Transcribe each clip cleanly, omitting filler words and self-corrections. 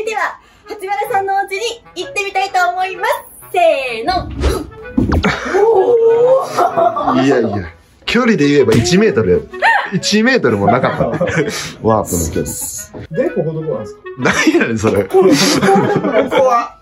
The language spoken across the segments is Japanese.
では、八村さんのお家に行ってみたいと思います。せーの。 いやいや、距離で言えば1メートルやる。1メートルもなかった。ワープの距離。 で、ここどこなんですか？ 何やねん、それ。 ここは、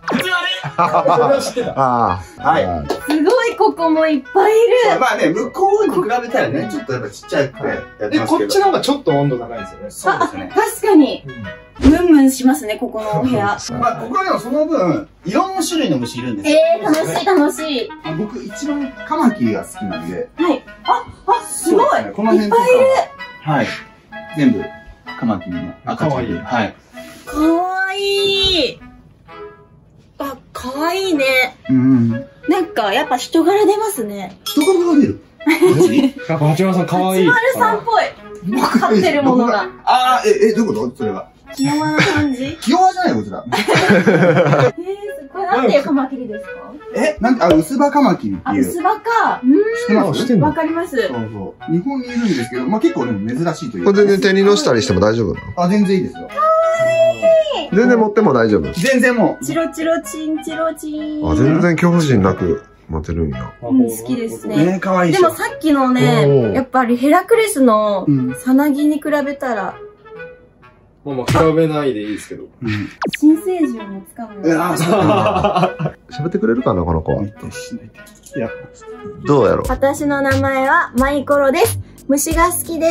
ああ。 はい。 すごい、ここもいっぱいいる。 まあね、向こうに比べたらね、ちょっとやっぱちっちゃいくてやってで、 ますけど。 こっちの方がちょっと温度高いんですよね。 そうですね。 確かに。ムンムンしますね、ここのお部屋。 まあ、ここはでもその分、いろんな種類の虫いるんですよ。 楽しい楽しい。 僕一番カマキリが好きなんで。 はい。すごい。 この辺とか。 いっぱいいる。 はい。全部、カマキリの赤ちゃん。はい。 かわいい。あ、かわいいね。なんか、やっぱ人柄出ますね。 人柄が出る。 やっぱ八村さん可愛い。 八丸さんっぽい。飼ってるものが。 ああ、どういうことそれは。 気弱な感じ。 気弱じゃないこちら。 これなんていうカマキリですか？ なんか、薄葉カマキリっていう。 薄葉か。 知ってわかります。 そうそう。日本にいるんですけど、まあ結構でも珍しいというか。 これ全然手に乗したりしても大丈夫なの？ あ、全然いいですよ。 全然持っても大丈夫？ 全然もう。 チロチロチンチロチン。 あ、全然恐怖心なく持てるんや。 好きですね。 ね、かわいいでもさっきのね、やっぱりヘラクレスのさなぎに比べたら、 まあ比べないでいいですけど。 新生児をもつかむ。 喋ってくれるかな、この子。 いや、 どうやろう。 私の名前はマイコロです。虫が好きです。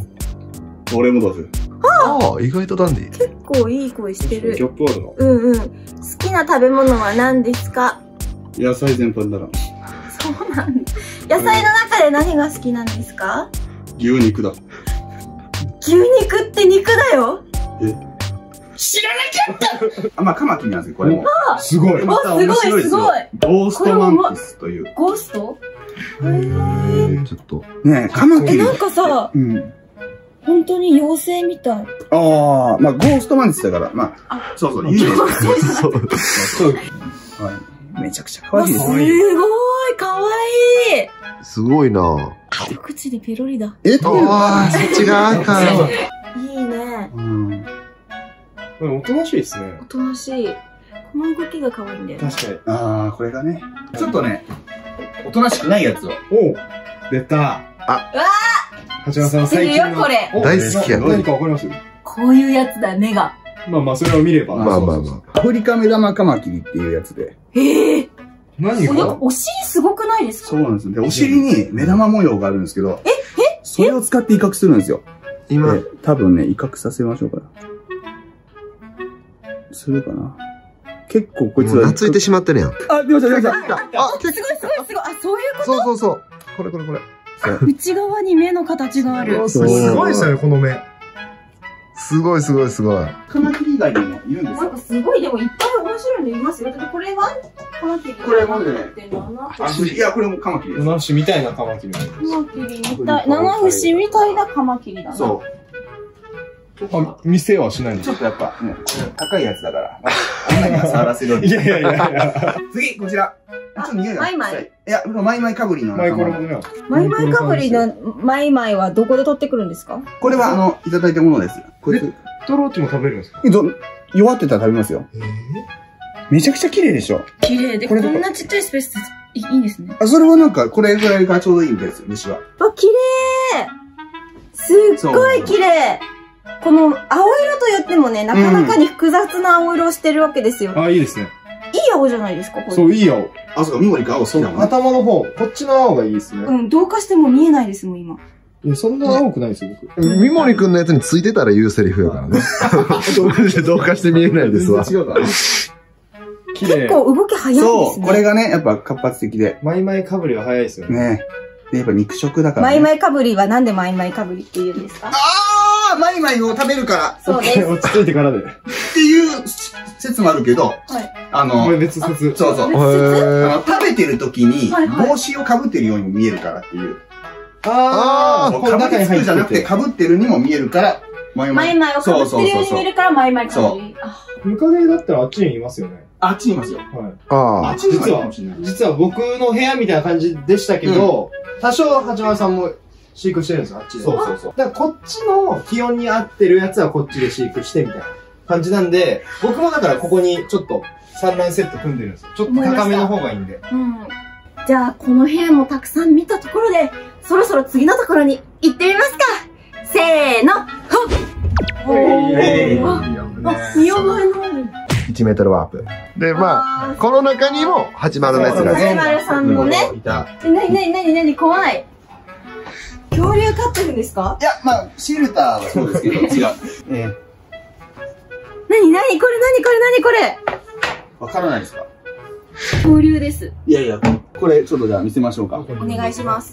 俺もどうする？ ああ、意外とダンディ。 結構いい声してる。 ギョップあるの？ 好きな食べ物は何ですか？ 野菜全般だな。 そうなんだ。野菜の中で何が好きなんですか？ 牛肉だ。 牛肉って肉だよ。 知らなかった。まあ、カマキリなんですよ、これも。 すごい。 また面白いですよ。ゴーストマンティスという。 ゴースト？ ちょっと。 ねえ、カマキリ。 なんかさ、本当に妖精みたい。 ああ、まあ、ゴーストマンティスだから、まあ、そうそう、妖精。そう。めちゃくちゃ可愛いですね。 すごい、可愛い。 すごいな。 一口でペロリだ。 ああ、そっち側か。 いいね。 おとなしいですね。 おとなしい。この動きが可愛いんだよね。 確かに。 ああ、これがね。ちょっとね、おとなしくないやつを。 おう、出た。八村さん最近の。 これ。 大好きやね。 何かわかります？ こういうやつだ、目が。 まあまあ、それを見れば。 まあまあまあ。 アフリカ目玉カマキリっていうやつで。 何が？ お尻すごくないですか？ そうなんですよ。で、お尻に目玉模様があるんですけど、それを使って威嚇するんですよ。 今、 多分ね、威嚇させましょうか。するかな。結構こいつは。 懐いてしまってるやん。 あ、出ました出ました。 すごい。あ、そういうこと？ そう。これ。 内側に目の形がある。 すごいですよね、この目。 すごい。 カマキリ以外にもいるんですよ。 なんかすごい、でもいっぱい面白いのいますよ。これはカマキリ。 これもね。いや、これもカマキリです。 七節みたいなカマキリ。 カマキリみたい。七節みたいなカマキリだな。 そう。 あ、店はしないの？ ちょっとやっぱね、高いやつだから。あんなには触らせるように。 いや。 次、こちら。ちょっと匂いが。 マイマイ。 いや、マイマイかぶりの。 マイコロね。 マイマイかぶりのマイマイはどこで取ってくるんですか？ これは、いただいたものです。こいつ。 トローチも食べるんですか？ 弱ってたら食べますよ。めちゃくちゃ綺麗でしょ？ 綺麗で、こんなちっちゃいスペースいいんですね。 あ、それはなんか、これぐらいがちょうどいいみたいですよ、虫は。 あ、綺麗！すっごい綺麗！この青色と言ってもね、なかなかに複雑な青色をしてるわけですよ。 あ、いいですね。 いい青じゃないですか、これ。 そう、いい青。 あ、そうか、ミモリか青好きだもんね。 頭の方、こっちの青がいいですね。 同化しても見えないですもん、今。 いや、そんな青くないですよ、僕。 三森くんのやつについてたら言うセリフやからね。同化して見えないですわ。 違うから。 綺麗。 結構動き早いですね。 そう、これがね、やっぱ活発的で。 マイマイかぶりが早いですよね。 ね。で、やっぱ肉食だから。 マイマイかぶりはなんでマイマイかぶりって言うんですか？ あー、マイマイを食べるから。 そうです。 落ち着いてからで。 っていう説もあるけど、 はい。 これ別説。 そうそう。食べてる時に帽子をかぶってるように見えるからっていう。 あー、この中に入ってる。 じゃなくて、かぶってるにも見えるから、 マイマイをかぶってるように見えるからマイマイかぶり。 ムカデだったらあっちにいますよね。 あっちにいますよ。 はい。 あっちにいますよ。 実は僕の部屋みたいな感じでしたけど、多少八幡さんも飼育してるんですよ、あっちで。 そうそうそう。 だからこっちの気温に合ってるやつはこっちで飼育してみたいな感じなんで、僕もだからここにちょっと産卵セット組んでるんですよ。ちょっと高めの方がいいんで。 うん。じゃあ、この部屋もたくさん見たところで、そろそろ次のところに行ってみますか。せーの、ほっ。見覚えのある。 1メートルワープ。で、まあ、この中にも、80のやつが八丸さんのね。 いた。 なに怖い。恐竜飼ってるんですか？ いや、まあ、シェルターはそうですけど、違う。 なにこれわからないですか？ 恐竜です。 いやいや、これちょっとじゃあ見せましょうか。 お願いします。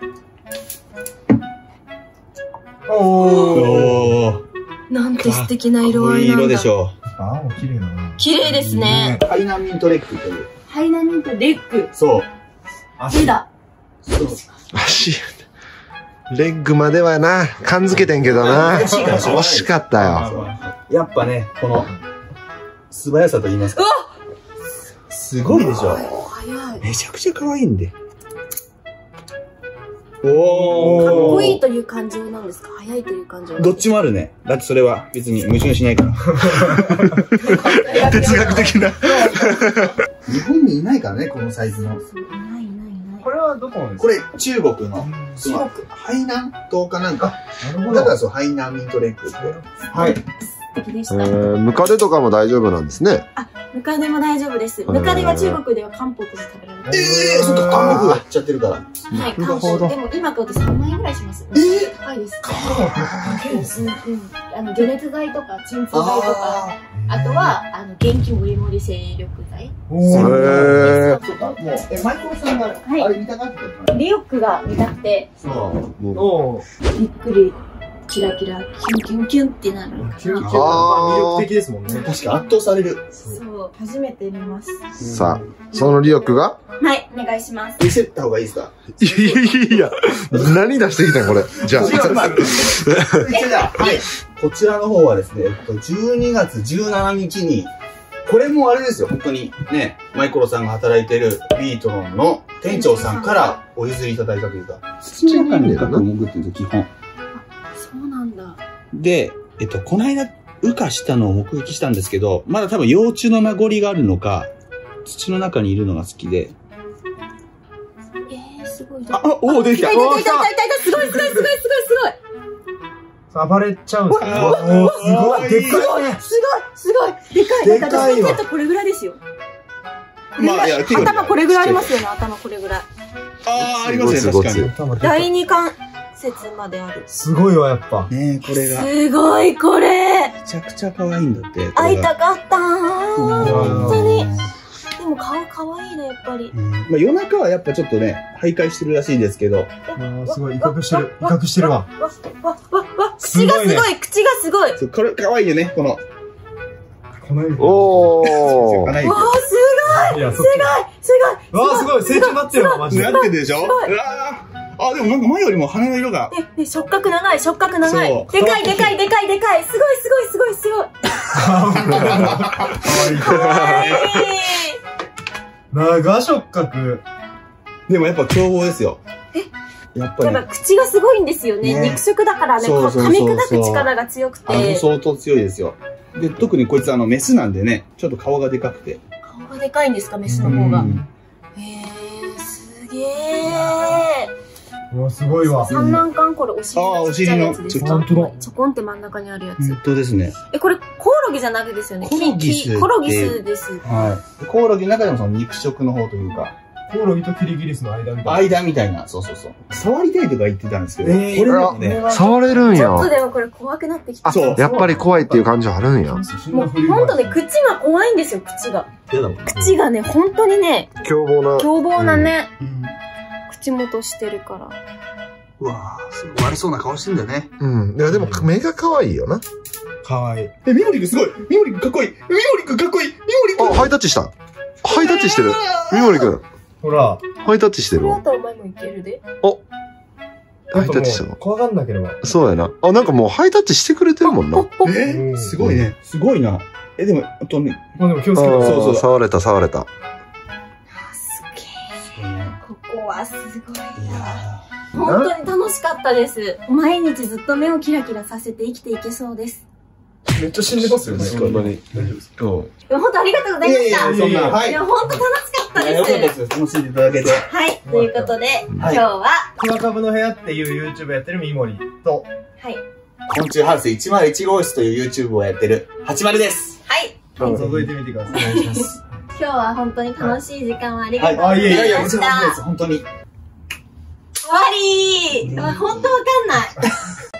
おー。 なんて素敵な色合いなんだ。 いい色でしょああ、綺麗だな。 綺麗ですね。 う。ハイナミントレックという。 ハイナミントレッグ。 そう。 手だ。 そう。 足、レッグまではな、感づけてんけどな。惜しかったよ。 やっぱね、この、素早さと言いますか。すごいでしょ。 早い。 めちゃくちゃ可愛いんで。 かっおー。 こいいという感情なんですか？早いという感情。 どっちもあるね。だってそれは別に矛盾しないから。 哲学的な。 日本にいないからね、このサイズの。 いない。 これはどこなんですか？ これ、中国の、その、ハイ南島かなんか。だからそう、ハイナミントレックって。はい。 素敵でした。 ムカデとかも大丈夫なんですね。 ムカデも大丈夫です。ムカデは中国では漢方として食べられる。 そっか、韓国やっちゃってるから。 はい、漢方。でも今買うと3万円ぐらいします。高いです。解熱剤とか鎮痛剤とか、あとは元気もりもり精力剤。 へー。 そうか、もう、マイコロさんが、 はいあれ見たかったリオックが見たくて、 そう。 おー。 びっくり、キラキラ、キュンキュンってなる。 キュンキュンは魅力的ですもんね。 確か圧倒される。 そう、初めて見ます。 さあ、そのリオックがはい、お願いします。 見せた方がいいですか？ いや、何出してきたんこれ。じゃあ。 はい。こちらの方はですね、12月17日に、これもあれですよ、本当にね、マイコロさんが働いてるビートロンの店長さんからお譲りいただいたというか、土の中に深く潜ってるんですよ、基本。 そうなんだ。 で、この間、羽化したのを目撃したんですけど、まだ多分幼虫の名残があるのか、土の中にいるのが好きで。 すごい。 おお、出てきた。 すごい。 暴れちゃうんですか？ すごい。でかいね。 すごい。でかい。 でかいわ私の手とこれぐらいですよ。 まあ、いや、 頭これぐらいありますよね、頭これぐらい。 ああ、ありますね、確かに。 第二関節まである。 すごいわ、やっぱ。 ねえ、これが。 すごい、これ。 めちゃくちゃ可愛いんだって。 会いたかったー。 本本当に。でも顔可愛いね、やっぱり。 まあ夜中はやっぱちょっとね、徘徊してるらしいですけど。 すごい、威嚇してるわ。 口がすごい、口がすごい。 そうこれ可愛いよね、この。 このように。 おー。 かなりわー、すごい。 いや、 すごい。 わあ、すごい、成長になってるわ、マジで。 なってるでしょ？うわーあ、でもなんか前よりも羽の色が。 ね、触覚長い。 そうでかい。すごい。かわいい。 長触覚。 でもやっぱ凶暴ですよ。やっぱり。 やっぱ口がすごいんですよね。肉食だからね、噛み砕く力が強くて。 相当強いですよ。で、特にこいつメスなんでね、ちょっと顔がでかくて。 顔がでかいんですか、メスの方が。すげえ。 うわ、すごいわ。 産卵管、これお尻のちっちゃいやつですか？ 本当だ。 ちょこんって真ん中にあるやつ。 本当ですね。 これコオロギじゃなくですよね。 コロギスです。 はい。コオロギの中でもその肉食の方というか。 コオロギとキリギリスの間みたいな。 間みたいな。そう。触りたいとか言ってたんですけど。これでもね。 触れるんやちょっと。でもこれ怖くなってきた。 そう。 やっぱり怖いっていう感情あるんや。 もうほんとね、口が怖いんですよ、口が。口がね、ほんとにね、 凶暴なね、口元してるから。 うわぁ、すごい悪そうな顔してんだよね。 うん。いや、でも目が可愛いよな。 かわいい。 ミモリクすごい。ミモリクかっこいい。ミモリクかっこいい。ミモリク。 あ、ハイタッチした。ハイタッチしてる。ミモリ君。 ほら。 ハイタッチしてるわ。 これだとお前もいけるで。 ハイタッチしたの。 怖がんなければ。 そうやな。あ、なんかもうハイタッチしてくれてるもんな。 すごいね。すごいな。でも、あとね。 まあでも気をつけて。 そう。 触れた。 すげえ。ここはすごい。 いや本当に楽しかったです。毎日ずっと目をキラキラさせて生きていけそうです。 めっちゃ死んでますよね。 ほんまに。 大丈夫ですか？ うん。 でも本当ありがとうございました。 そんな、はい。 いや、本当楽しかったです。 よかったです。楽しんでいただけて。 はい。ということで、今日は、 クワカブの部屋っていう YouTube やってるミモリと、 はい。 昆虫ハウス101号室という YouTube をやってる80です。 はい。 覗いてみてください。お願いします。 今日は本当に楽しい時間をありがとうごはい。 ざいまいやいや、 した。 こちらこそです。本当に。 終わりー。本当わかんない。